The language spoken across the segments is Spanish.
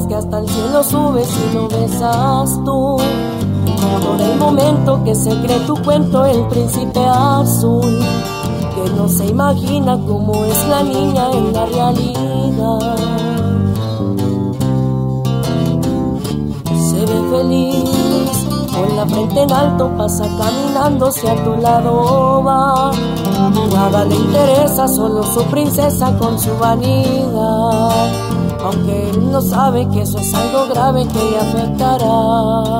que hasta el cielo subes y lo besas tú. Por el momento que se cree tu cuento el príncipe azul, que no se imagina cómo es la niña en la realidad. Se ve feliz, con la frente en alto pasa caminando, si a tu lado va. Nada le interesa, solo su princesa con su vanidad, aunque él no sabe que eso es algo grave que le afectará.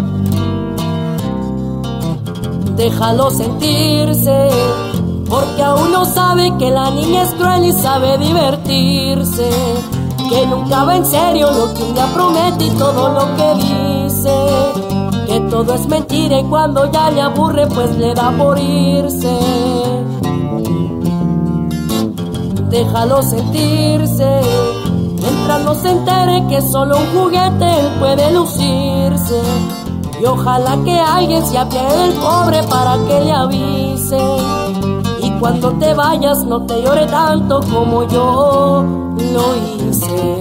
Déjalo sentirse, porque aún no sabe que la niña es cruel y sabe divertirse, que nunca va en serio lo que un día promete y todo lo que dice, que todo es mentira y cuando ya le aburre pues le da por irse. Déjalo sentirse, mientras no se entere que solo un juguete él puede lucirse, y ojalá que alguien se apiade del pobre para que le avise, y cuando te vayas no te llore tanto como yo lo hice.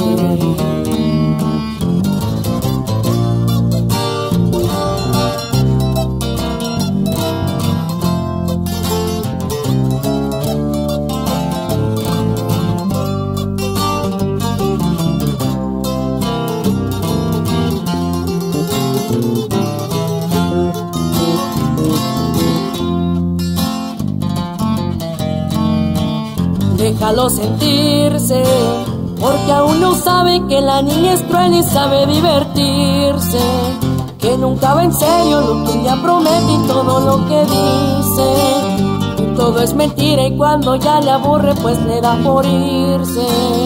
Déjalo sentirse, porque aún no sabe que la niña es cruel y sabe divertirse, que nunca va en serio lo que un día promete y todo lo que dice, y todo es mentira y cuando ya le aburre pues le da por irse.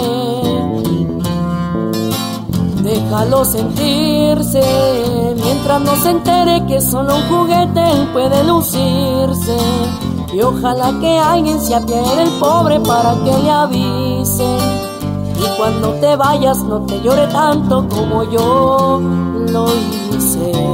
Déjalo sentirse, mientras no se entere que solo un juguete él puede lucirse, y ojalá que alguien se apiade del pobre para que le avise, y cuando te vayas no te llore tanto como yo lo hice.